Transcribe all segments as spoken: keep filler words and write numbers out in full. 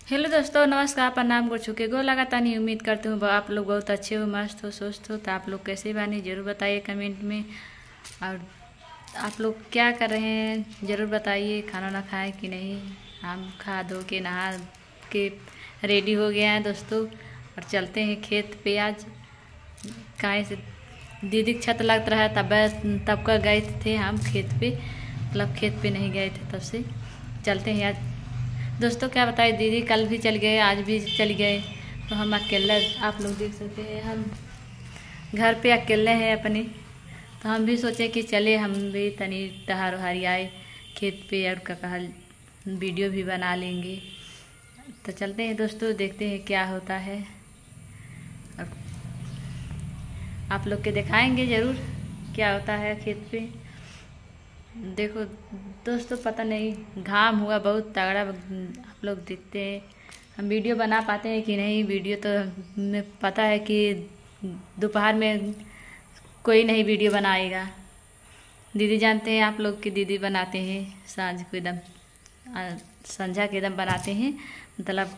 Hello दोस्तों, नमस्कार, प्रणाम कर चुके गो लगातार नहीं। उम्मीद करती हूँ आप लोग बहुत अच्छे हो, मस्त हो, स्वस्थ हो। तो आप लोग कैसे बानी ज़रूर बताइए कमेंट में। और आप लोग क्या कर रहे हैं ज़रूर बताइए। खाना ना खाए कि नहीं। हम खा धो के नहा के रेडी हो गए हैं दोस्तों, और चलते हैं खेत पे। आज कहीं से दीदी की छत लग रहा है, तब तब का गए थे हम खेत पे, मतलब खेत पे नहीं गए थे तब से। चलते हैं आज दोस्तों। क्या बताए, दीदी कल भी चल गए, आज भी चल गए, तो हम अकेला, आप लोग देख सकते हैं हम घर पे अकेले हैं अपने। तो हम भी सोचे कि चले हम भी तनी टहर वहारी आए खेत पे, और का कहा वीडियो भी बना लेंगे। तो चलते हैं दोस्तों, देखते हैं क्या होता है, और आप लोग के दिखाएंगे ज़रूर क्या होता है खेत पे। देखो दोस्तों, पता नहीं घाम हुआ बहुत तगड़ा, आप लोग देखते हैं हम वीडियो बना पाते हैं कि नहीं। वीडियो तो हमें पता है कि दोपहर में कोई नहीं वीडियो बनाएगा। दीदी जानते हैं आप लोग की दीदी बनाते हैं सांझ को एकदम, संझा के एकदम बनाते हैं, मतलब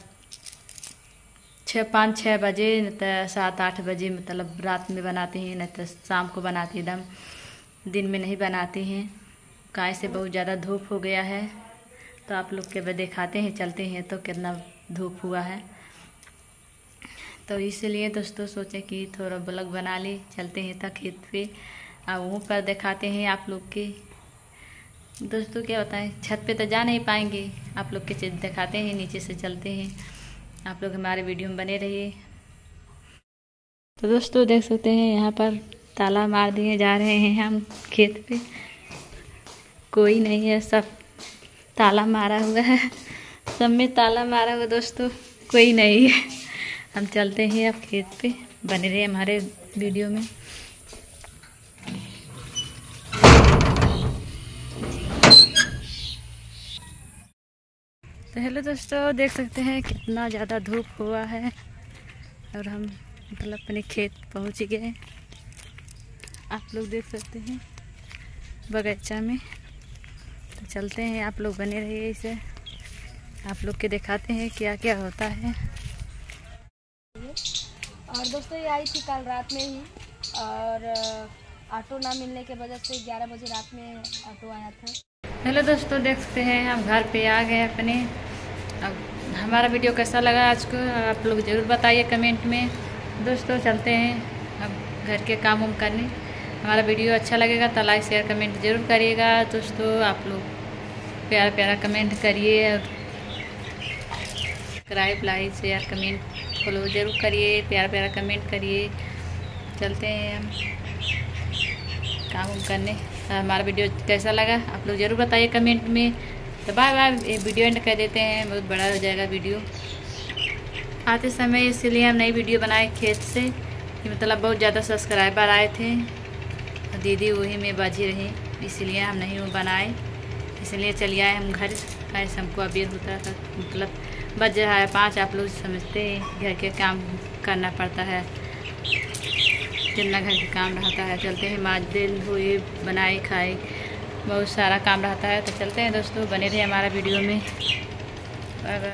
छः पाँच छः बजे न तो सात आठ बजे, मतलब रात में बनाते हैं, न तो शाम को बनाते हैं, एकदम दिन में नहीं बनाते हैं। काय से बहुत ज़्यादा धूप हो गया है, तो आप लोग के दिखाते हैं, चलते हैं तो कितना धूप हुआ है। तो इसलिए दोस्तों सोचे कि थोड़ा ब्लॉग बना ले, चलते हैं तक खेत पे, और वहाँ पर दिखाते हैं आप लोग के। दोस्तों क्या बताएं, छत पे तो जा नहीं पाएंगे, आप लोग के दिखाते हैं, नीचे से चलते हैं। आप लोग हमारे वीडियो में बने रहिए। तो दोस्तों देख सकते हैं यहाँ पर ताला मार दिए जा रहे हैं हम खेत पे। कोई नहीं है, सब ताला मारा हुआ है, सब में ताला मारा हुआ दोस्तों, कोई नहीं है। हम चलते हैं अब खेत पे, बने रहे हमारे वीडियो में। तो हेलो दोस्तों, देख सकते हैं कितना ज़्यादा धूप हुआ है, और हम मतलब अपने खेत पहुंच गए। आप लोग देख सकते हैं बगीचा में। तो चलते हैं, आप लोग बने रहिए इसे, आप लोग के दिखाते हैं क्या क्या होता है। और दोस्तों ये आई थी कल रात में ही, और ऑटो ना मिलने के वजह से ग्यारह बजे रात में ऑटो आया था। हेलो दोस्तों, देख सकते हैं हम घर पे आ गए अपने। अब हमारा वीडियो कैसा लगा आज को आप लोग ज़रूर बताइए कमेंट में। दोस्तों चलते हैं अब घर के काम उम करने। हमारा वीडियो अच्छा लगेगा तो लाइक शेयर कमेंट ज़रूर करिएगा दोस्तों। आप लोग प्यारा प्यारा कमेंट करिए, और subscribe like share comment follow ज़रूर करिए, प्यारा प्यारा कमेंट करिए। चलते हैं हम काम उम करने। हमारा वीडियो कैसा लगा आप लोग ज़रूर बताइए कमेंट में। तो बाय बाय, वीडियो एंड कर देते हैं, बहुत बड़ा हो जाएगा वीडियो आते समय, इसलिए हम नई वीडियो बनाए खेत से। मतलब बहुत ज़्यादा सब्सक्राइबर आए थे, दीदी वही में बाजी रही, इसलिए हम नहीं वो बनाए। इसलिए चलिए आए हम घर, ऐसे हमको अबीर होता था, मतलब बज रहा है पाँच। आप लोग समझते हैं घर के काम करना पड़ता है, जितना घर के काम रहता है। चलते हैं, माज दिन हुए बनाए खाए, बहुत सारा काम रहता है। तो चलते हैं दोस्तों, बने रहे हमारा वीडियो में। Bye bye.